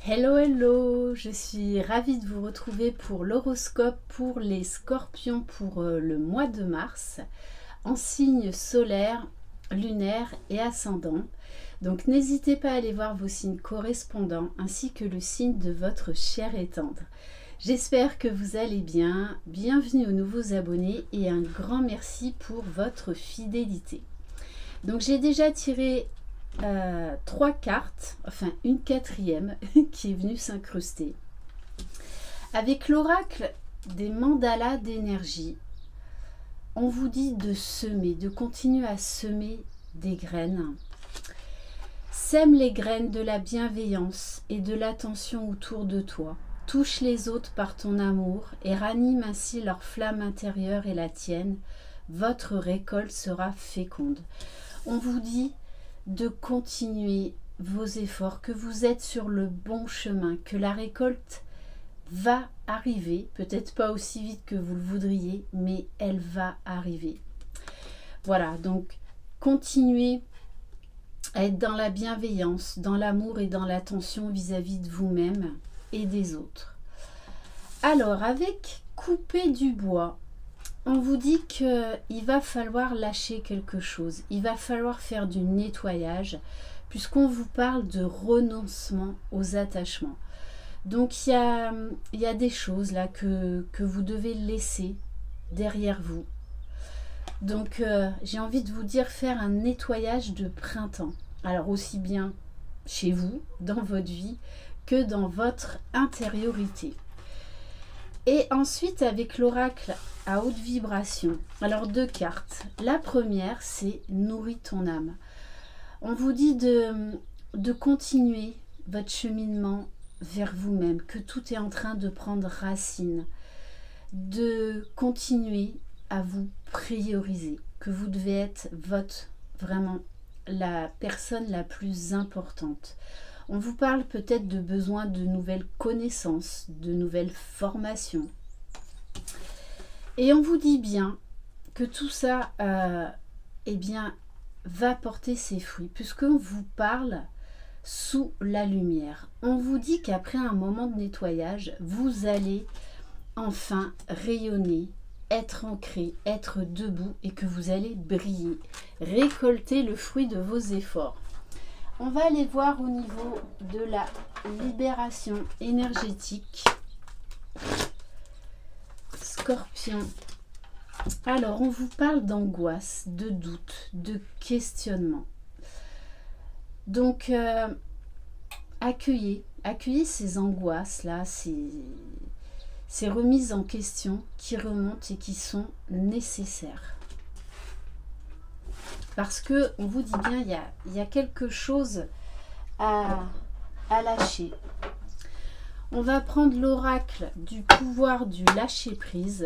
Hello, hello, je suis ravie de vous retrouver pour l'horoscope pour les scorpions pour le mois de mars, en signe solaire, lunaire et ascendant. Donc n'hésitez pas à aller voir vos signes correspondants ainsi que le signe de votre chair et tendre. J'espère que vous allez bien, bienvenue aux nouveaux abonnés et un grand merci pour votre fidélité. Donc j'ai déjà tiré 3 cartes, enfin une quatrième qui est venue s'incruster. Avec l'oracle des mandalas d'énergie, on vous dit de semer, de continuer à semer des graines. Sème les graines de la bienveillance et de l'attention autour de toi. Touche les autres par ton amour et ranime ainsi leur flamme intérieure et la tienne. Votre récolte sera féconde. On vous dit de continuer vos efforts, que vous êtes sur le bon chemin, que la récolte va arriver, peut-être pas aussi vite que vous le voudriez, mais elle va arriver. Voilà, donc continuez à être dans la bienveillance, dans l'amour et dans l'attention vis-à-vis de vous-même et des autres. Alors, avec couper du bois, on vous dit qu'il va falloir lâcher quelque chose, il va falloir faire du nettoyage, puisqu'on vous parle de renoncement aux attachements. Donc il y a des choses là que vous devez laisser derrière vous. Donc j'ai envie de vous dire faire un nettoyage de printemps. Alors aussi bien chez vous, dans votre vie, que dans votre intériorité. Et ensuite avec l'oracle à haute vibration, alors 2 cartes. La première c'est nourris ton âme. On vous dit de continuer votre cheminement vers vous-même, que tout est en train de prendre racine, de continuer à vous prioriser, que vous devez être vraiment la personne la plus importante. On vous parle peut-être de besoin de nouvelles connaissances, de nouvelles formations. Et on vous dit bien que tout ça eh bien, va porter ses fruits, puisqu'on vous parle sous la lumière. On vous dit qu'après un moment de nettoyage, vous allez enfin rayonner, être ancré, être debout et que vous allez briller, récolter le fruit de vos efforts. On va aller voir au niveau de la libération énergétique. Scorpion. Alors, on vous parle d'angoisse, de doute, de questionnement. Donc, accueillez ces angoisses-là, ces remises en question qui remontent et qui sont nécessaires. Parce que on vous dit bien, il y a quelque chose à lâcher. On va prendre l'oracle du pouvoir du lâcher-prise.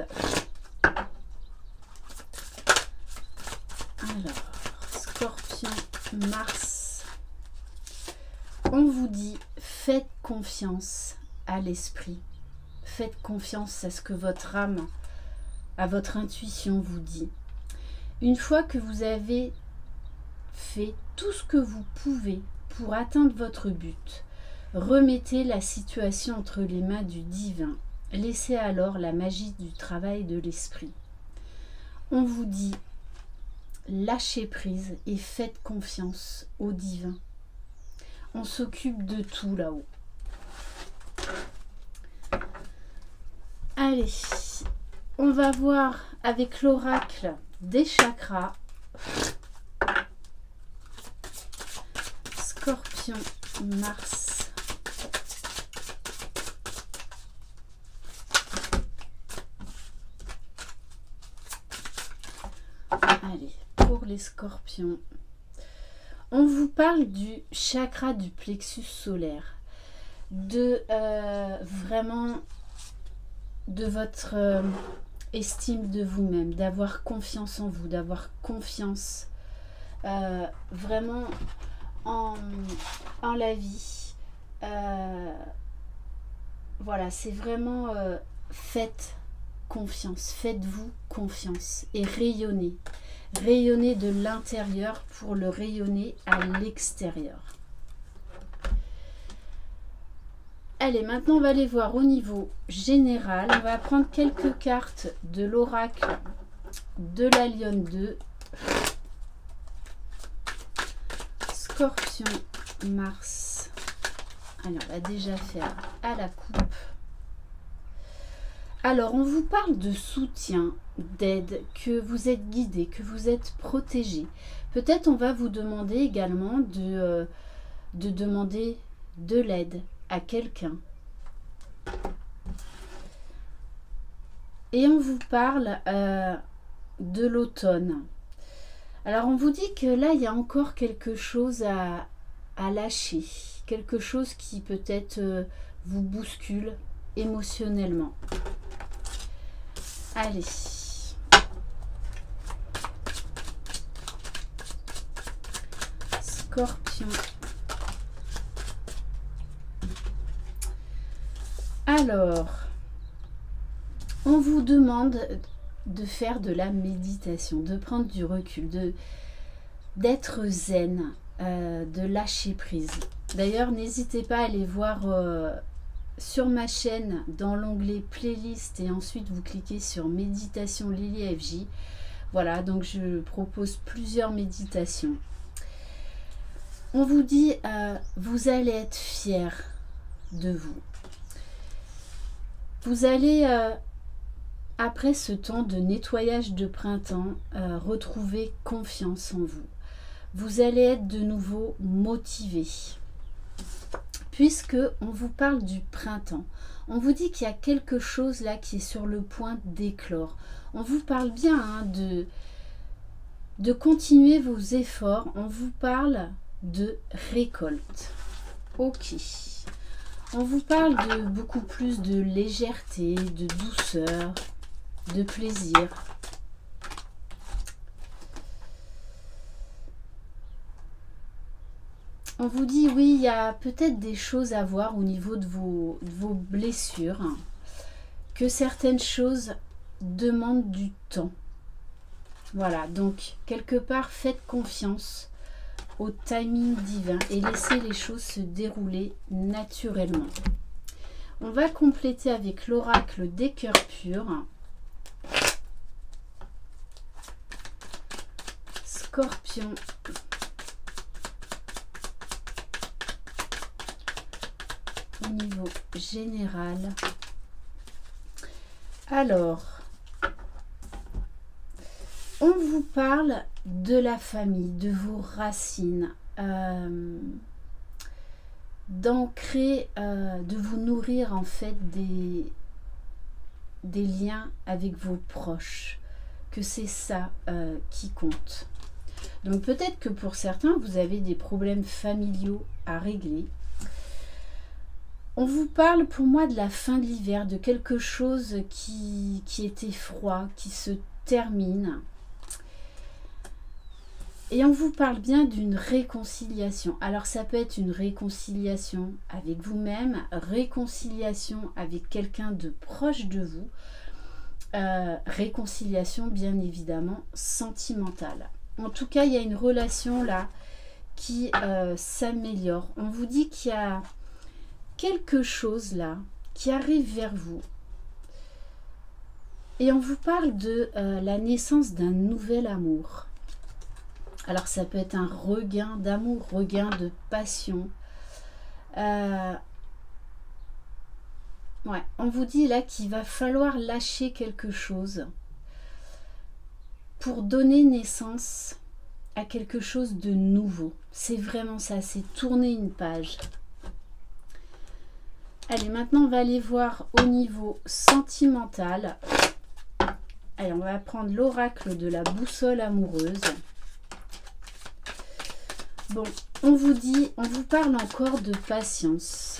Alors, Scorpion, Mars. On vous dit, faites confiance à l'esprit. Faites confiance à ce que votre âme, à votre intuition vous dit. Une fois que vous avez fait tout ce que vous pouvez pour atteindre votre but, remettez la situation entre les mains du divin. Laissez alors la magie du travail de l'esprit. On vous dit, lâchez prise et faites confiance au divin. On s'occupe de tout là-haut. Allez, on va voir avec l'oracle des chakras. Scorpion, Mars. Allez, pour les scorpions, on vous parle du chakra du plexus solaire, de vraiment de votre estime de vous-même, d'avoir confiance en vous, d'avoir confiance vraiment en la vie. Voilà, c'est vraiment faites confiance, faites-vous confiance et rayonnez. Rayonnez de l'intérieur pour le rayonner à l'extérieur. Allez, maintenant on va aller voir au niveau général. On va prendre quelques cartes de l'oracle de la Lionne 2. Scorpion, Mars. Alors, on va déjà faire à la coupe. Alors, on vous parle de soutien, d'aide, que vous êtes guidé, que vous êtes protégé. Peut-être on va vous demander également de demander de l'aide à quelqu'un. Et on vous parle de l'automne. Alors on vous dit que là il y a encore quelque chose à lâcher, quelque chose qui peut-être vous bouscule émotionnellement. Allez. Scorpion. Alors, on vous demande de faire de la méditation, de prendre du recul, d'être zen, de lâcher prise. D'ailleurs, n'hésitez pas à aller voir sur ma chaîne dans l'onglet playlist et ensuite vous cliquez sur méditation Lily FJ. Voilà, donc je propose plusieurs méditations. On vous dit, vous allez être fiers de vous. Vous allez, après ce temps de nettoyage de printemps, retrouver confiance en vous. Vous allez être de nouveau motivé. Puisque on vous parle du printemps, on vous dit qu'il y a quelque chose là qui est sur le point d'éclore. On vous parle bien hein, de continuer vos efforts. On vous parle de récolte. Ok. On vous parle de beaucoup plus de légèreté, de douceur, de plaisir. On vous dit, oui, il y a peut-être des choses à voir au niveau de vos blessures, hein, que certaines choses demandent du temps. Voilà, donc quelque part, faites confiance au timing divin et laissez les choses se dérouler naturellement. On va compléter avec l'oracle des cœurs purs. Scorpion. Au niveau général. Alors, on vous parle de la famille, de vos racines, d'ancrer, de vous nourrir en fait des liens avec vos proches, que c'est ça qui compte. Donc peut-être que pour certains, vous avez des problèmes familiaux à régler. On vous parle pour moi de la fin de l'hiver, de quelque chose qui était froid, qui se termine. Et on vous parle bien d'une réconciliation. Alors ça peut être une réconciliation avec vous-même, réconciliation avec quelqu'un de proche de vous, réconciliation bien évidemment sentimentale. En tout cas, il y a une relation là qui s'améliore. On vous dit qu'il y a quelque chose là qui arrive vers vous. Et on vous parle de la naissance d'un nouvel amour. Alors ça peut être un regain d'amour, regain de passion. Ouais, on vous dit là qu'il va falloir lâcher quelque chose pour donner naissance à quelque chose de nouveau. C'est vraiment ça, c'est tourner une page. Allez, maintenant on va aller voir au niveau sentimental. Allez, on va prendre l'oracle de la boussole amoureuse. Bon, on vous dit, on vous parle encore de patience.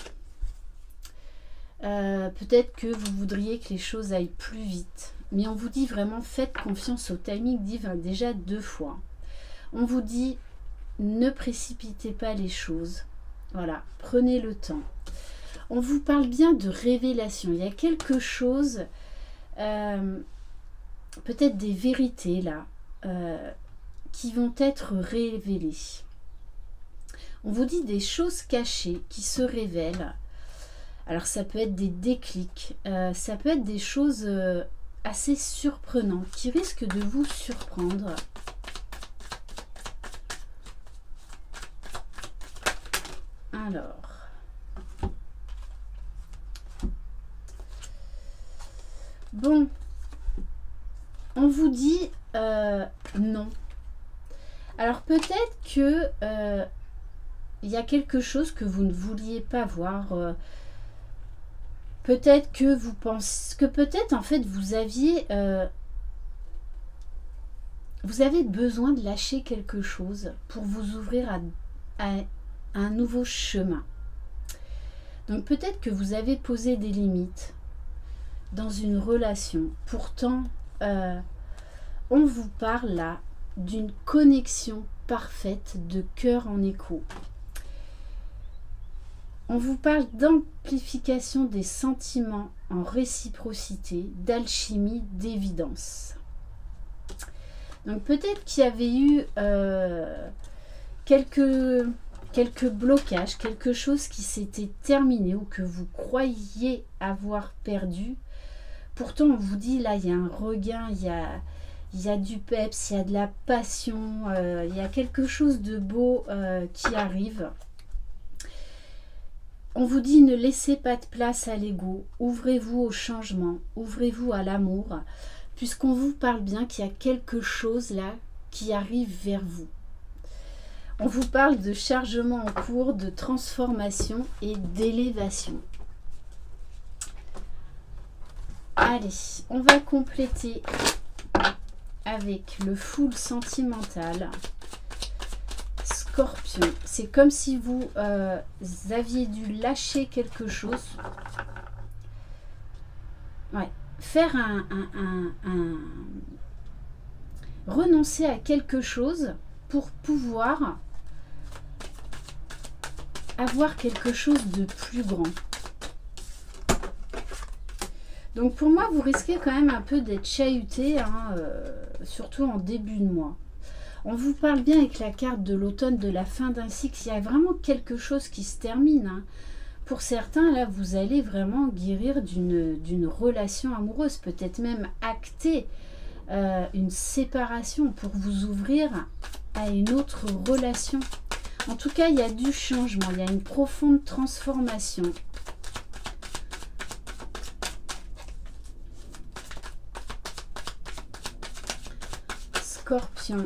Peut-être que vous voudriez que les choses aillent plus vite. Mais on vous dit vraiment, faites confiance au timing divin, déjà 2 fois. On vous dit, ne précipitez pas les choses. Voilà, prenez le temps. On vous parle bien de révélation. Il y a quelque chose, peut-être des vérités là, qui vont être révélées. On vous dit des choses cachées qui se révèlent. Alors ça peut être des déclics, ça peut être des choses assez surprenantes qui risquent de vous surprendre. Alors, bon, on vous dit non. Alors peut-être que il y a quelque chose que vous ne vouliez pas voir. Peut-être que vous pensez que peut-être en fait vous avez besoin de lâcher quelque chose pour vous ouvrir à un nouveau chemin. Donc peut-être que vous avez posé des limites dans une relation. Pourtant, on vous parle là d'une connexion parfaite de cœur en écho. On vous parle d'amplification des sentiments en réciprocité, d'alchimie, d'évidence. Donc peut-être qu'il y avait eu quelques blocages, quelque chose qui s'était terminé ou que vous croyiez avoir perdu. Pourtant, on vous dit là, il y a un regain, il y a du peps, il y a de la passion, il y a quelque chose de beau qui arrive. On vous dit ne laissez pas de place à l'ego, ouvrez-vous au changement, ouvrez-vous à l'amour, puisqu'on vous parle bien qu'il y a quelque chose là qui arrive vers vous. On vous parle de chargement en cours, de transformation et d'élévation. Allez, on va compléter avec le full sentimental. Scorpion, c'est comme si vous aviez dû lâcher quelque chose. Ouais, faire renoncer à quelque chose pour pouvoir avoir quelque chose de plus grand. Donc pour moi, vous risquez quand même un peu d'être chahuté, hein, surtout en début de mois. On vous parle bien avec la carte de l'automne, de la fin d'un cycle. Il y a vraiment quelque chose qui se termine. Hein. Pour certains, là, vous allez vraiment guérir d'une relation amoureuse. Peut-être même acter une séparation pour vous ouvrir à une autre relation. En tout cas, il y a du changement. Il y a une profonde transformation. Scorpion.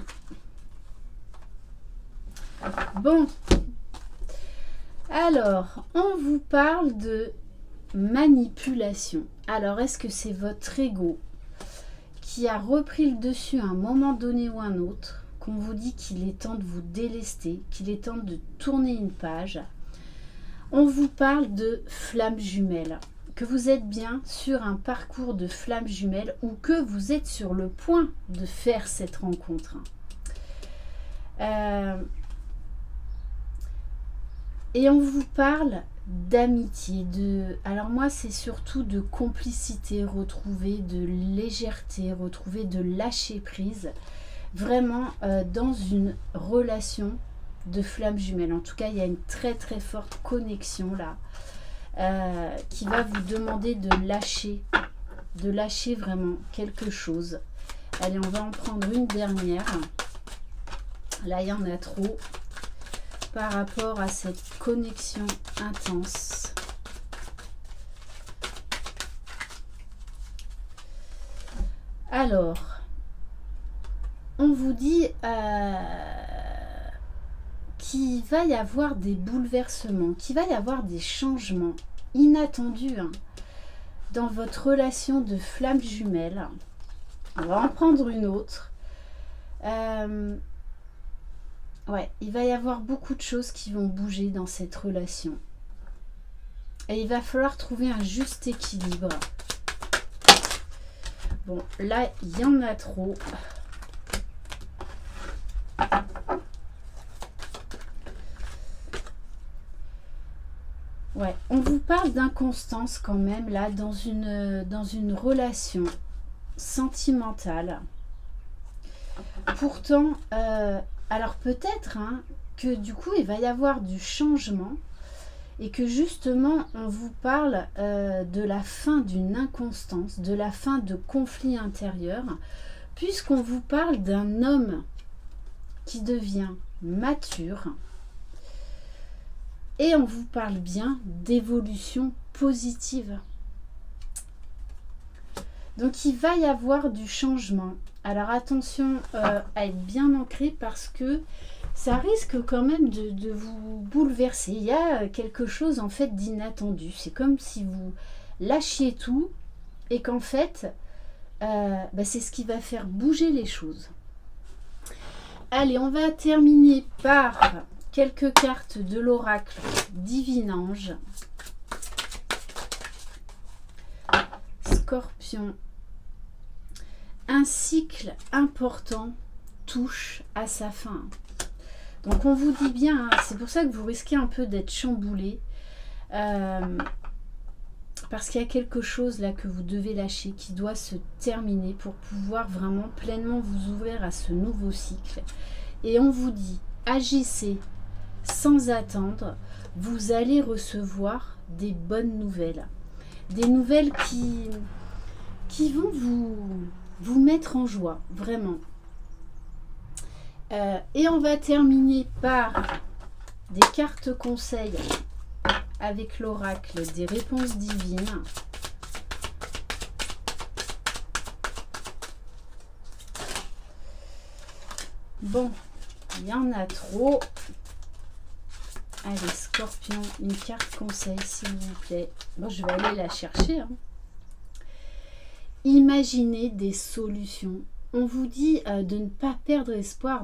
Bon, alors, on vous parle de manipulation. Alors, est-ce que c'est votre ego qui a repris le dessus à un moment donné ou un autre, qu'on vous dit qu'il est temps de vous délester, qu'il est temps de tourner une page? On vous parle de flammes jumelles, que vous êtes bien sur un parcours de flammes jumelles ou que vous êtes sur le point de faire cette rencontre. Et on vous parle d'amitié, alors moi c'est surtout de complicité, retrouver de légèreté, retrouver de lâcher prise, vraiment dans une relation de flammes jumelles. En tout cas, il y a une très très forte connexion là, qui va vous demander de lâcher vraiment quelque chose. Allez, on va en prendre une dernière. Là, il y en a trop. Par rapport à cette connexion intense. Alors, on vous dit qu'il va y avoir des bouleversements, qu'il va y avoir des changements inattendus hein, dans votre relation de flamme jumelle. On va en prendre une autre. Ouais, il va y avoir beaucoup de choses qui vont bouger dans cette relation. Et il va falloir trouver un juste équilibre. Bon, là, il y en a trop. Ouais, on vous parle d'inconstance quand même, là, dans une relation sentimentale. Pourtant, alors peut-être hein, que du coup, il va y avoir du changement et que justement on vous parle de la fin d'une inconstance, de la fin de conflits intérieurs, puisqu'on vous parle d'un homme qui devient mature et on vous parle bien d'évolution positive. Donc il va y avoir du changement. Alors attention à être bien ancré parce que ça risque quand même de vous bouleverser. Il y a quelque chose en fait d'inattendu. C'est comme si vous lâchiez tout et qu'en fait, c'est ce qui va faire bouger les choses. Allez, on va terminer par quelques cartes de l'oracle Divin Ange. Scorpion. Un cycle important touche à sa fin. Donc on vous dit bien, hein, c'est pour ça que vous risquez un peu d'être chamboulé. Parce qu'il y a quelque chose là que vous devez lâcher, qui doit se terminer pour pouvoir vraiment pleinement vous ouvrir à ce nouveau cycle. Et on vous dit, agissez sans attendre, vous allez recevoir des bonnes nouvelles. Des nouvelles qui vont vous mettre en joie, vraiment. Et on va terminer par des cartes conseils avec l'oracle des réponses divines. Bon, il y en a trop. Allez, Scorpion, une carte conseil, s'il vous plaît. Bon, je vais aller la chercher. Hein. Imaginez des solutions. On vous dit de ne pas perdre espoir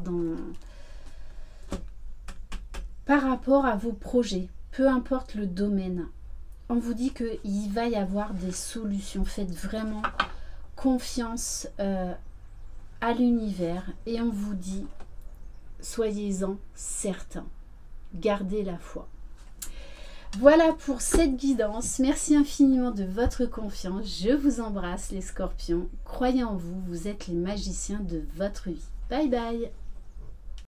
par rapport à vos projets, peu importe le domaine. On vous dit qu'il va y avoir des solutions. Faites vraiment confiance à l'univers et on vous dit, soyez-en certains. Gardez la foi. Voilà pour cette guidance. Merci infiniment de votre confiance. Je vous embrasse les scorpions. Croyez en vous, vous êtes les magiciens de votre vie. Bye bye.